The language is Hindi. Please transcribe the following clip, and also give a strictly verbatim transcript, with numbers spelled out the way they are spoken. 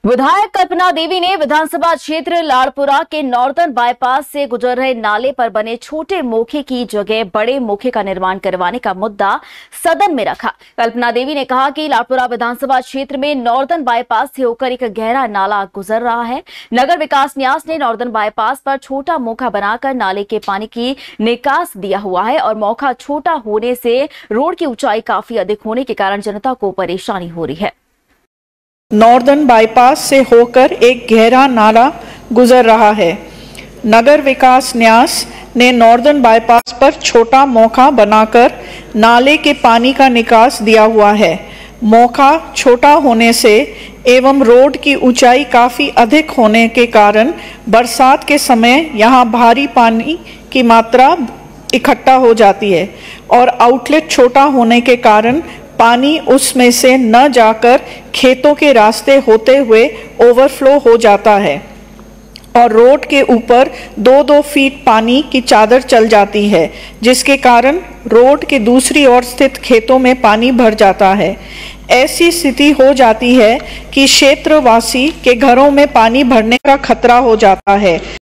विधायक कल्पना देवी ने विधानसभा क्षेत्र लाड़पुरा के नॉर्दर्न बाईपास से गुजर रहे नाले पर बने छोटे मोखे की जगह बड़े मोखे का निर्माण करवाने का मुद्दा सदन में रखा। कल्पना देवी ने कहा कि लाड़पुरा विधानसभा क्षेत्र में नॉर्दर्न बाईपास से होकर एक गहरा नाला गुजर रहा है। नगर विकास न्यास ने नॉर्दर्न बाईपास पर छोटा मोखा बनाकर नाले के पानी की निकास दिया हुआ है और मोखा छोटा होने से रोड की ऊंचाई काफी अधिक होने के कारण जनता को परेशानी हो रही है। नॉर्दर्न बाईपास से होकर एक गहरा नाला गुजर रहा है। नगर विकास न्यास ने नॉर्दर्न बाईपास पर छोटा मोखा बनाकर नाले के पानी का निकास दिया हुआ है। मोखा छोटा होने से एवं रोड की ऊंचाई काफ़ी अधिक होने के कारण बरसात के समय यहां भारी पानी की मात्रा इकट्ठा हो जाती है और आउटलेट छोटा होने के कारण पानी उसमें से न जाकर खेतों के रास्ते होते हुए ओवरफ्लो हो जाता है और रोड के ऊपर दो दो फीट पानी की चादर चल जाती है, जिसके कारण रोड के दूसरी ओर स्थित खेतों में पानी भर जाता है। ऐसी स्थिति हो जाती है कि क्षेत्रवासी के घरों में पानी भरने का खतरा हो जाता है।